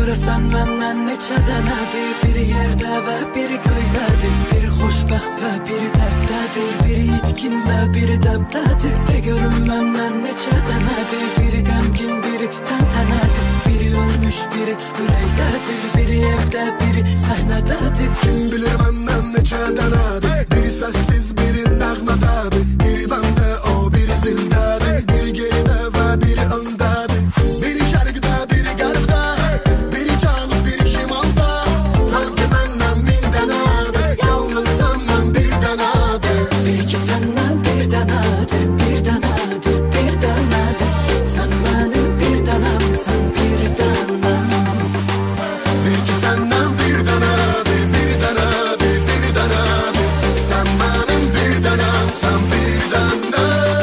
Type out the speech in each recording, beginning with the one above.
Görəsən məndən neçə dənədir, biri yerdə və biri göydədir. Biri xoşbəxt və biri dərddədir, biri itkin və biri dəbdədir. De görüm məndən neçə dənədir, biri qəmgin, biri təntənədir. Biri ölmüş, biri ürəkdədir, biri evdə, biri səhnədədir. Kim bilir məndən neçə dənədir, biri səssiz, biri nəğmədədir. Biri bəmdə, o biri zildədir, biri geridə və biri öndədir. Biri şərqdə, biri qərbdə, biri cənub, biri şimalda. Sanki məndən min dənədir, yalnız səndən bir dənədir. Bil ki səndən bir dənədir, bir dənədir, bir dənədir. Sən mənim bir dənəmsən, bir dənəm. Bil ki səndən bir dənədir, bir dənədir, bir dənədir. Sən mənim bir dənəmsən, bir dənəm.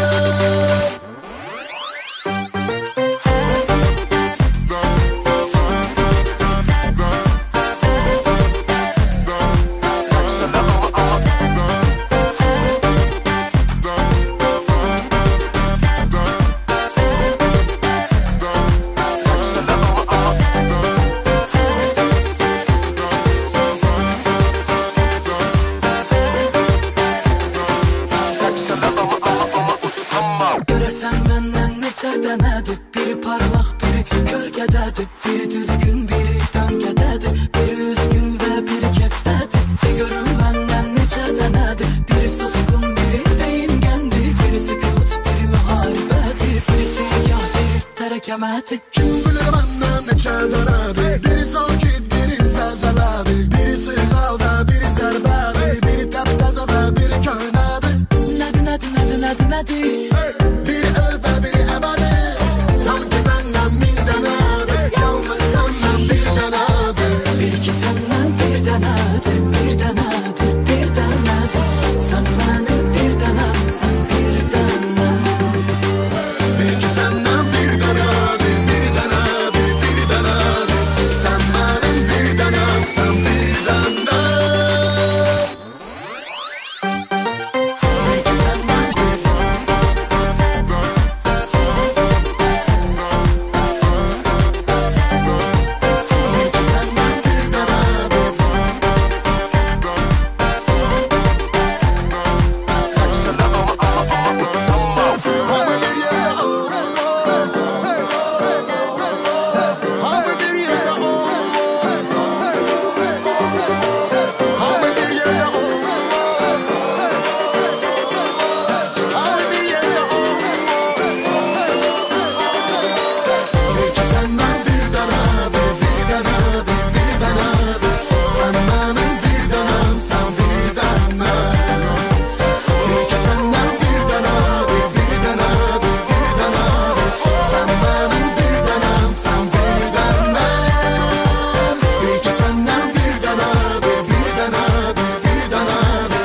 Görəsən məndən neçə dənədir, biri parlaq, biri kölgədədir. Biri düzgün, biri döngədədir, biri üzgün və biri kefdədir. De görüm məndən neçə dənədir, biri susqun, biri deyingəndir. Biri sükut, biri müharibədir, biri segah, biri tərəkəmədir. Kim bilir məndən neçə dənədir, biri sakit, biri zəlzələdir. Biri sığalda, biri zərbədir, biri təptəzə və biri köhnədir. Nədir, nədir, nədir, nədir, nədir? Biri öl və biri əbədi. Sanki məndən min dənədir, yalnız səndən bir dənədir. Bil ki səndən bir dənədir, bir dənədir, bir dənədir. Sən mənim bir dənəmsən, bir dənəm. Bil ki səndən bir dənədir, bir dənədir, bir dənədir. Sən mənim bir dənəmsən, bir dənəm. Bil ki səndən bir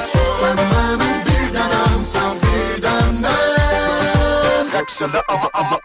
Ama